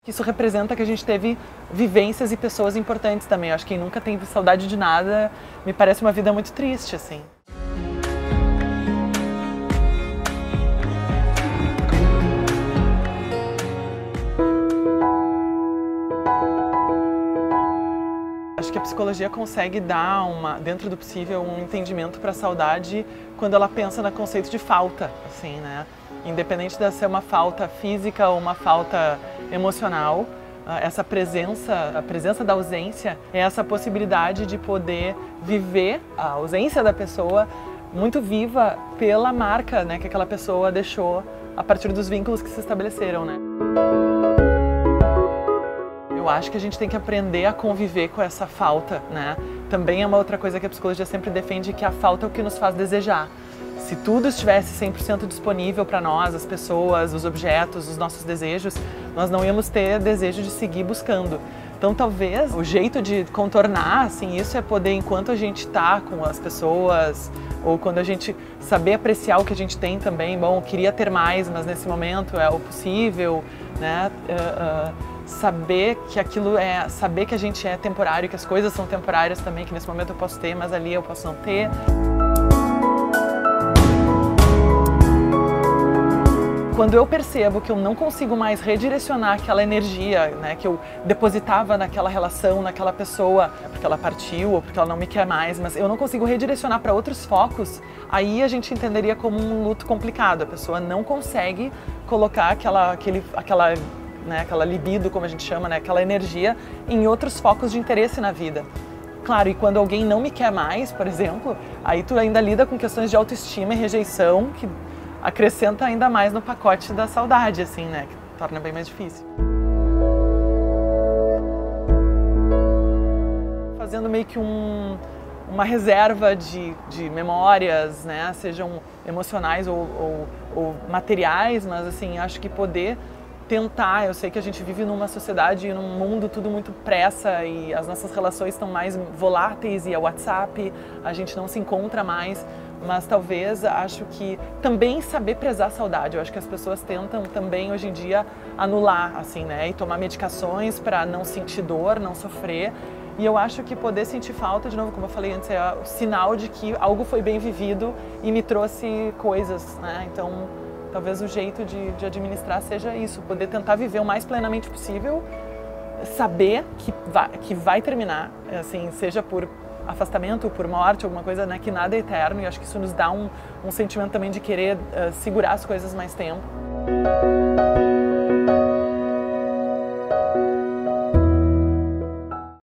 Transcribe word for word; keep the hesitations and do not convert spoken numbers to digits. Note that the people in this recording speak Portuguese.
Isso representa que a gente teve vivências e pessoas importantes também. Eu acho que quem nunca teve saudade de nada, me parece uma vida muito triste, assim. Acho que a psicologia consegue dar, uma, dentro do possível, um entendimento para a saudade quando ela pensa no conceito de falta, assim, né? Independente de ser uma falta física ou uma falta emocional, essa presença, a presença da ausência é essa possibilidade de poder viver a ausência da pessoa muito viva pela marca, né, que aquela pessoa deixou a partir dos vínculos que se estabeleceram, né? Eu acho que a gente tem que aprender a conviver com essa falta, né? Também é uma outra coisa que a psicologia sempre defende, que a falta é o que nos faz desejar. Se tudo estivesse cem por cento disponível para nós, as pessoas, os objetos, os nossos desejos, nós não íamos ter desejo de seguir buscando. Então talvez o jeito de contornar assim, isso é poder, enquanto a gente está com as pessoas, ou quando a gente saber apreciar o que a gente tem também, bom, eu queria ter mais, mas nesse momento é o possível, né? Uh, uh, saber que aquilo é, saber que a gente é temporário, que as coisas são temporárias também, que nesse momento eu posso ter, mas ali eu posso não ter. Quando eu percebo que eu não consigo mais redirecionar aquela energia, né, que eu depositava naquela relação, naquela pessoa, porque ela partiu ou porque ela não me quer mais, mas eu não consigo redirecionar para outros focos, aí a gente entenderia como um luto complicado. A pessoa não consegue colocar aquela, aquele, aquela, né, aquela libido, como a gente chama, né, aquela energia em outros focos de interesse na vida. Claro, e quando alguém não me quer mais, por exemplo, aí tu ainda lida com questões de autoestima e rejeição que acrescenta ainda mais no pacote da saudade, assim, né? Que torna bem mais difícil. Fazendo meio que um, uma reserva de, de memórias, né? Sejam emocionais ou, ou, ou materiais, mas assim, acho que poder tentar, eu sei que a gente vive numa sociedade e num mundo tudo muito pressa e as nossas relações estão mais voláteis e é WhatsApp, a gente não se encontra mais, mas talvez acho que também saber prezar a saudade. Eu acho que as pessoas tentam também hoje em dia anular, assim, né, e tomar medicações para não sentir dor, não sofrer. E eu acho que poder sentir falta, de novo, como eu falei antes, é o sinal de que algo foi bem vivido e me trouxe coisas, né? Então, talvez o jeito de, de administrar seja isso, poder tentar viver o mais plenamente possível, saber que vai, que vai terminar, assim, seja por afastamento, por morte, alguma coisa, né, que nada é eterno, e acho que isso nos dá um, um sentimento também de querer uh, segurar as coisas mais tempo.